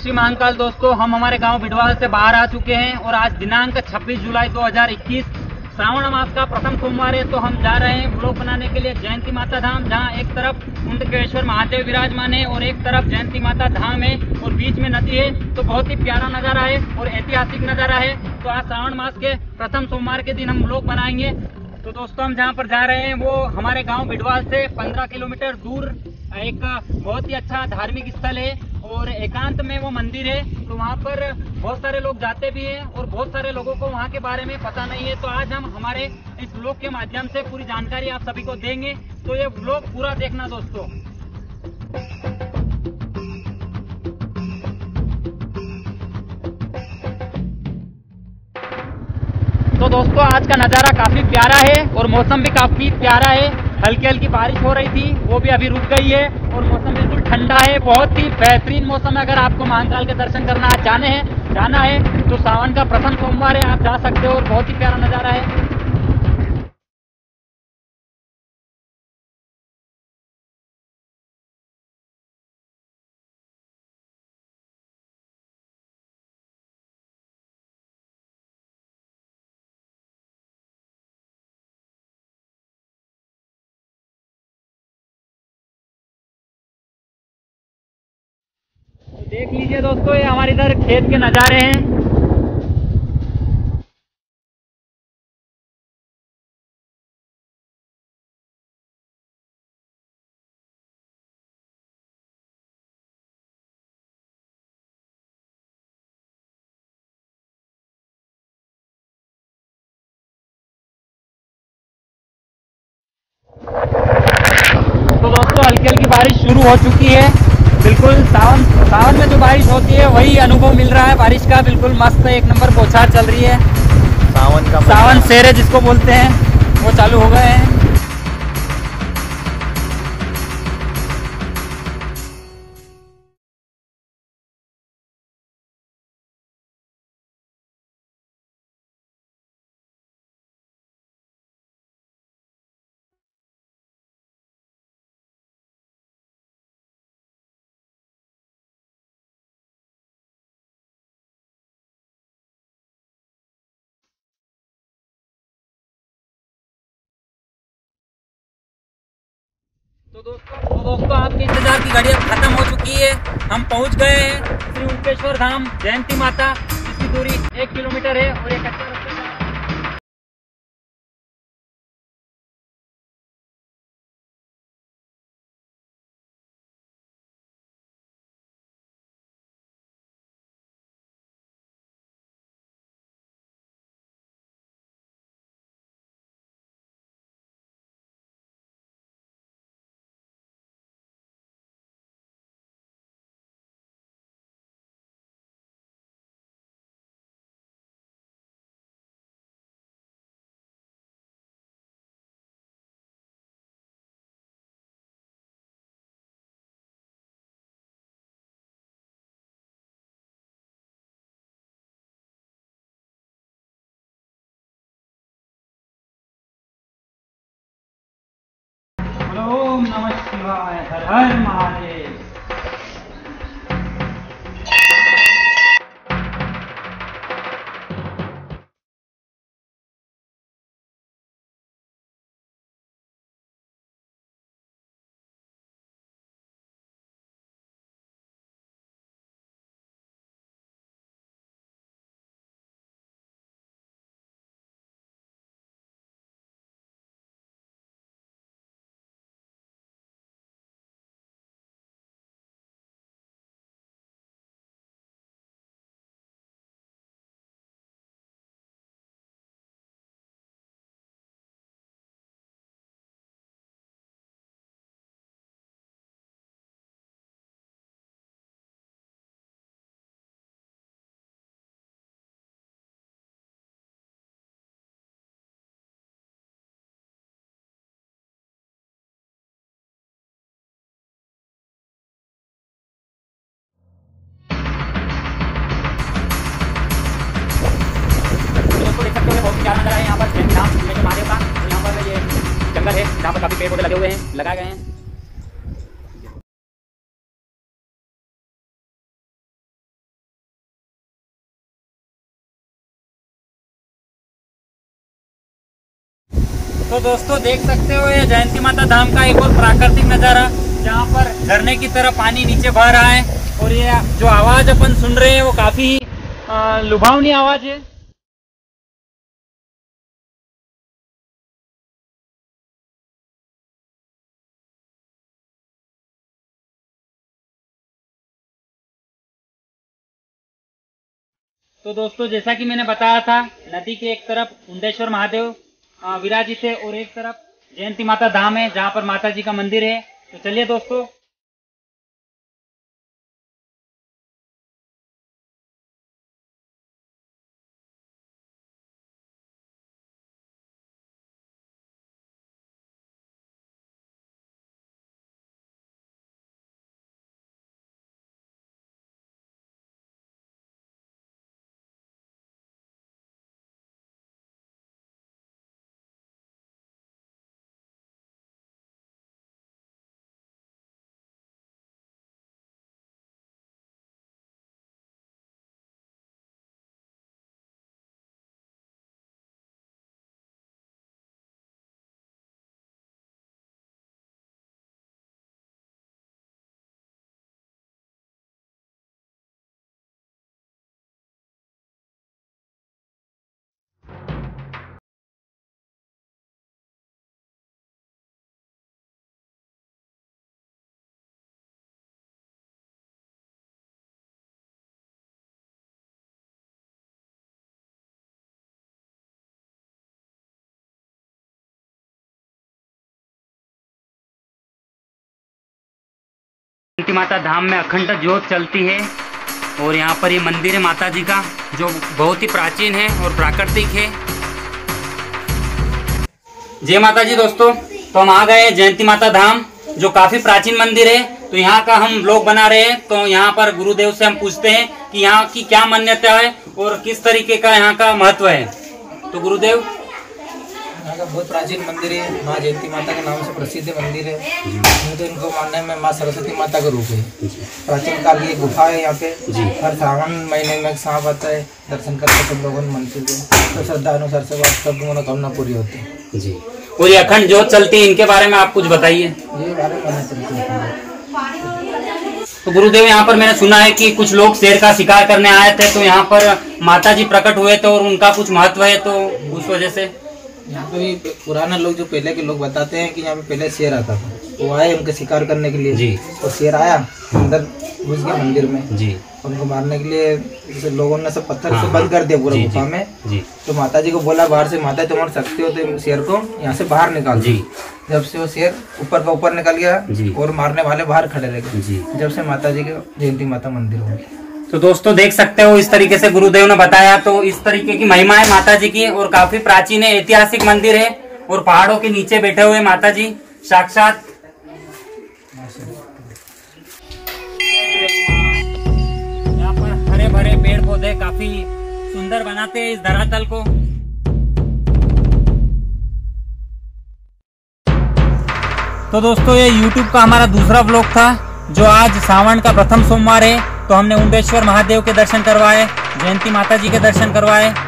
श्री महाकाल दोस्तों, हम हमारे गांव बिडवाल से बाहर आ चुके हैं और आज दिनांक 26 जुलाई 2021 श्रावण मास का प्रथम सोमवार है। तो हम जा रहे हैं ब्लॉग बनाने के लिए जयंती माता धाम, जहां एक तरफ कुंडकेश्वर महादेव विराजमान है और एक तरफ जयंती माता धाम है और बीच में नदी है। तो बहुत ही प्यारा नज़ारा है और ऐतिहासिक नज़ारा है। तो आज श्रावण मास के प्रथम सोमवार के दिन हम ब्लॉग बनाएंगे। तो दोस्तों, हम जहाँ पर जा रहे हैं वो हमारे गाँव बिडवाल से 15 किलोमीटर दूर एक बहुत ही अच्छा धार्मिक स्थल है और एकांत में वो मंदिर है। तो वहाँ पर बहुत सारे लोग जाते भी हैं और बहुत सारे लोगों को वहाँ के बारे में पता नहीं है। तो आज हम हमारे इस ब्लॉग के माध्यम से पूरी जानकारी आप सभी को देंगे। तो ये ब्लॉग पूरा देखना दोस्तों। तो दोस्तों, आज का नज़ारा काफ़ी प्यारा है और मौसम भी काफ़ी प्यारा है। हल्की हल्की बारिश हो रही थी, वो भी अभी रुक गई है और मौसम बिल्कुल ठंडा है। बहुत ही बेहतरीन मौसम है। अगर आपको महाकाल के दर्शन करना जाना है तो सावन का प्रथम सोमवार है, आप जा सकते हो और बहुत ही प्यारा नज़ारा है। देख लीजिए दोस्तों, ये हमारे इधर खेत के नज़ारे हैं। तो दोस्तों, हल्की हल्की बारिश शुरू हो चुकी है। बिल्कुल सावन में जो बारिश होती है वही अनुभव मिल रहा है बारिश का। बिल्कुल मस्त एक नंबर बौछार चल रही है। सावन सेरे जिसको बोलते हैं वो चालू हो गए हैं। तो दोस्तों आपके इंतजार की घड़ी अब खत्म हो चुकी है। हम पहुंच गए हैं श्री उनकेश्वर धाम जयंती माता। इसकी दूरी 1 किलोमीटर है और एक अच्छा रास्ता है। ओम नमः शिवाय, हर हर महादेव। प्यारा नज़ारा है यहाँ पर महादेव का। यहाँ पर ये जंगल है जहाँ पर काफ़ी पेड़ पौधे लगे हुए हैं, लगाए गए हैं। तो दोस्तों देख सकते हो ये जयंती माता धाम का एक और प्राकृतिक नज़ारा, जहाँ पर झरने की तरह पानी नीचे बह रहा है और ये जो आवाज़ अपन सुन रहे हैं वो काफ़ी लुभावनी आवाज़ है। तो दोस्तों जैसा कि मैंने बताया था, नदी के एक तरफ उंडेश्वर महादेव विराजित है और एक तरफ जयंती माता धाम है, जहाँ पर माता जी का मंदिर है। तो चलिए दोस्तों, जयंती माता धाम में अखंड ज्योत चलती है और यहाँ पर ये मंदिर है माता जी का, जो बहुत ही प्राचीन है और प्राकृतिक है। जय माता जी दोस्तों, तो हम आ गए जयंती माता धाम, जो काफी प्राचीन मंदिर है। तो यहाँ का हम ब्लॉग बना रहे हैं। तो यहाँ पर गुरुदेव से हम पूछते हैं कि यहाँ की क्या मान्यता है और किस तरीके का यहाँ का महत्व है। तो गुरुदेव, यहाँ का बहुत प्राचीन मंदिर है, माँ जयंती माता के नाम से प्रसिद्ध मंदिर है। तो इनको मानने में माँ सरस्वती माता का रूप है। प्राचीन काल की गुफा है यहाँ पे। हर सावन महीने में एक सांप आता है, दर्शन करके सब लोगों ने मंदिर में तो श्रद्धा अनुसार से सब मनोकामना पूरी होती है जी। और ये अखंड ज्योत चलती है, इनके बारे में आप कुछ बताइए। ये बारे में चलती है। तो गुरुदेव, यहाँ पर मैंने सुना है कि कुछ लोग शेर का शिकार करने आए थे, तो यहाँ पर माता जी प्रकट हुए थे और उनका कुछ महत्व है, तो उस वजह से यहाँ पे भी पुराना लोग, जो पहले के लोग बताते हैं कि यहाँ पे पहले शेर आता था, वो आए उनके शिकार करने के लिए जी। तो शेर आया, अंदर घुस गया मंदिर में जी। उनको मारने के लिए जैसे लोगों ने सब पत्थर से बंद कर दिया पूरा गुफा में जी। तो माता जी को बोला बाहर से, माता तुम सकते हो तो शेर को यहाँ से बाहर निकाल जी। जब से वो शेर ऊपर का ऊपर निकल गया और मारने वाले बाहर खड़े रह गए, जब से माता जी के जयंती माता मंदिर हो गया। तो दोस्तों देख सकते हो, इस तरीके से गुरुदेव ने बताया। तो इस तरीके की महिमा है माता जी की और काफी प्राचीन है, ऐतिहासिक मंदिर है और पहाड़ों के नीचे बैठे हुए माता जी साक्षात। यहाँ पर हरे भरे पेड़ पौधे काफी सुंदर बनाते हैं इस धरातल को। तो दोस्तों ये YouTube का हमारा दूसरा व्लॉग था, जो आज सावन का प्रथम सोमवार है। तो हमने उंडेश्वर महादेव के दर्शन करवाए, जयंती माता जी के दर्शन करवाए